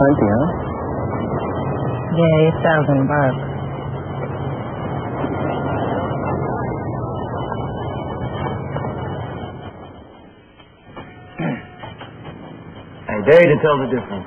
plenty, huh? Yeah, $8,000. I dare you to tell the difference.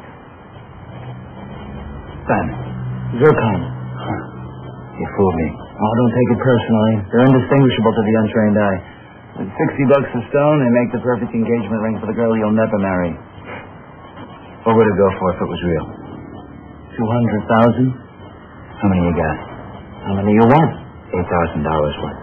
Ben. Zircon. Huh. You fooled me. Oh, don't take it personally. They're indistinguishable to the untrained eye. With $60 a stone, they make the perfect engagement ring for the girl you'll never marry. What would it go for if it was real? 200,000? How many you got? How many you want? $8,000 worth.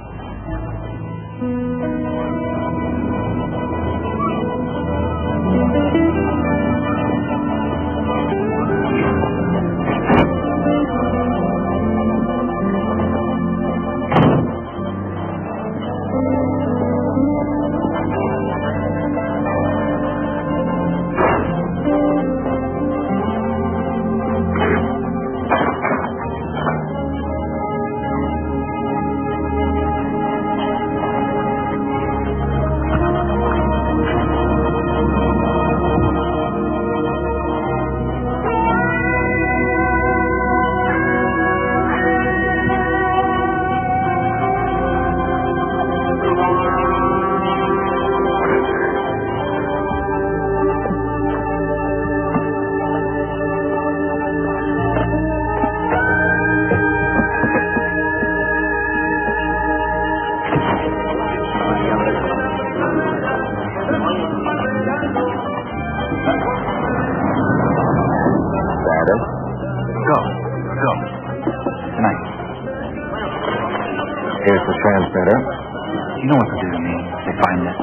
Here's the transmitter. You know what to do to me if they find this.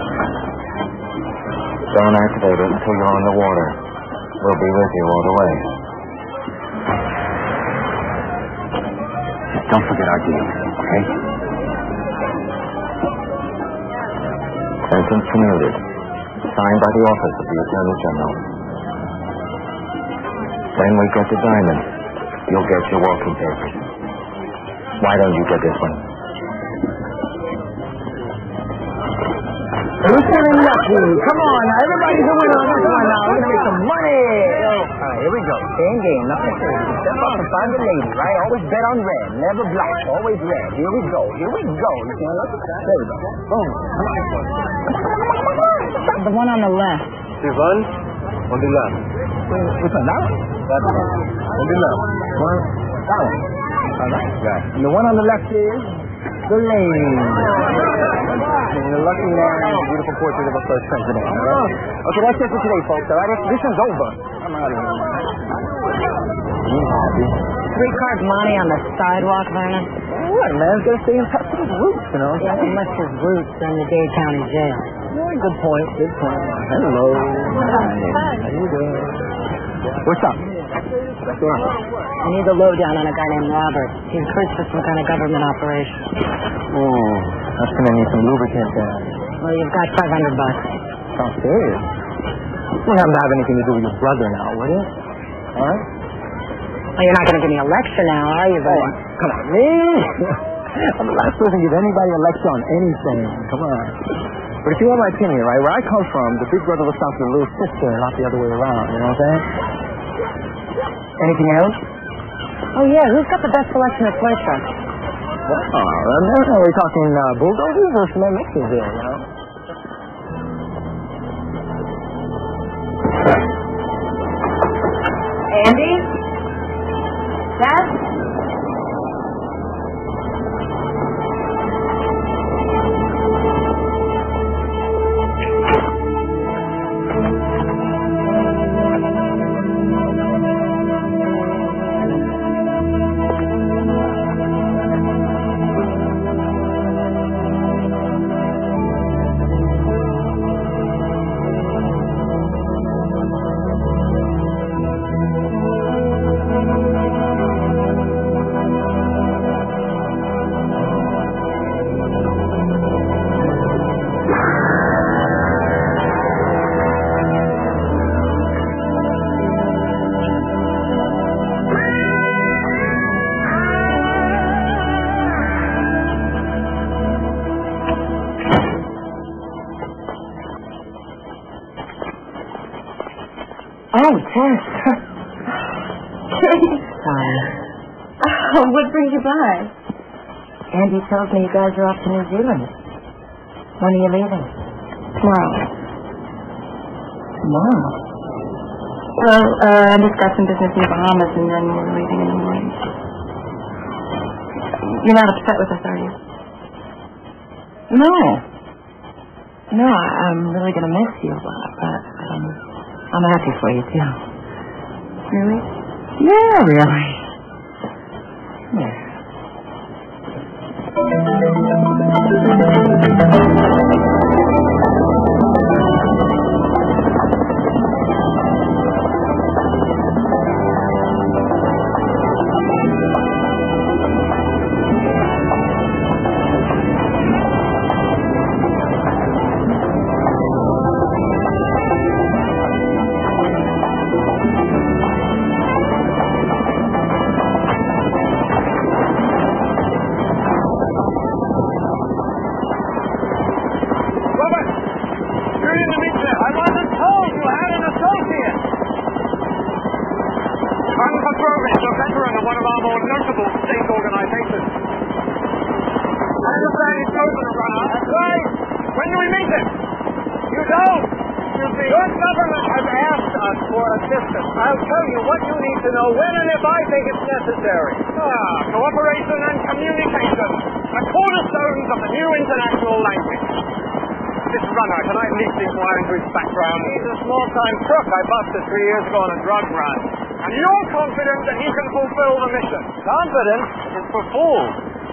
Don't activate it until you're on the water. We'll be with you all the way. Just don't forget our deal, okay? Sentence commuted. Signed by the office of the Attorney General. When we get the diamond, you'll get your walking papers. Why don't you get this one? Who's getting lucky? Come on, now. Everybody's a winner on this one now. We're gonna make some money. All right, here we go. Same game. Nothing crazy. Step up and find the lady, right? Always bet on red. Never black. Always red. Here we go. Here we go. You can't look at that. There we go. Boom. The one on the left. This one? On the left. Which one? That one? That one. On the left. One? That one. All right. Yeah. And the one on the left is the lady. And the lucky man, a beautiful portrait of our first president. Right? Okay, that's it for today, folks. All right, exhibition's over. I'm out of here. 3 cards money on the sidewalk, Vernon. What, man? He's got to stay in touch with his roots, you know? Yeah, unless his roots are in the Dade County Jail. Yeah, good point, good point. Hello. Hi. How you doing? What's up? What's going on? I need the lowdown on a guy named Robert. He's cursed for some kind of government operation. Oh, that's going to need some lubricant there. Well, you've got $500. Sounds serious. You wouldn't happen to have anything to do with your brother now, would it? All right? Well, you're not going to give me a lecture now, are you, buddy? Come on, me? I'm the last person to give anybody a lecture on anything. Come on. But if you want my opinion, right, where I come from, the big brother looks after the little sister, not the other way around, you know what I'm saying? Anything else? Oh, yeah, who's got the best selection of toy trucks? Oh, are we talking bulldozers or cement mixers here, you know? Andy? Dad? What brings you by? Andy tells me you guys are off to New Zealand. When are you leaving? Tomorrow. Tomorrow? Well, Andy's got some business in the Bahamas, and then we're leaving in the morning. You're not upset with us, are you? No. No, I'm really going to miss you a lot, but I'm happy for you, too. Really? Yeah, really. Yeah. Cooperation and communication, the cornerstones of the new international language. This runner, can I at least inquire into his background? He's a small-time crook I busted 3 years ago on a drug run. And you're confident that he can fulfill the mission? Confidence is for fools.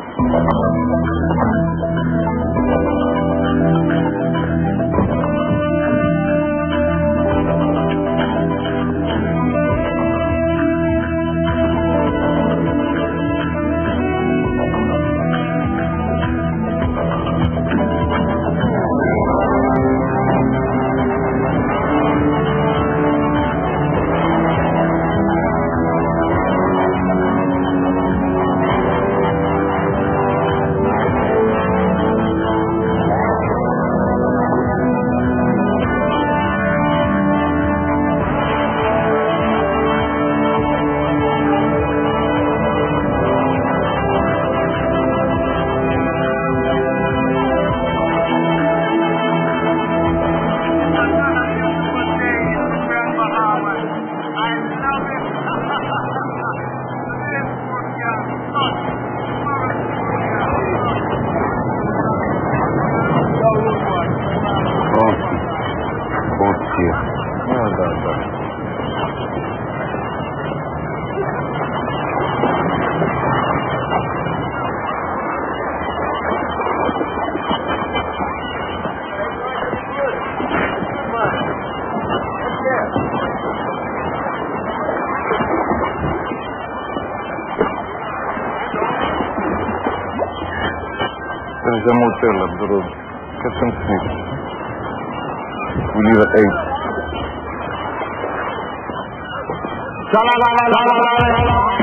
There's a motel up the road. Get some sleep. We leave at 8.